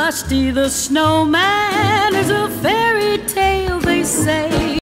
Frosty the Snowman is a fairy tale, they say.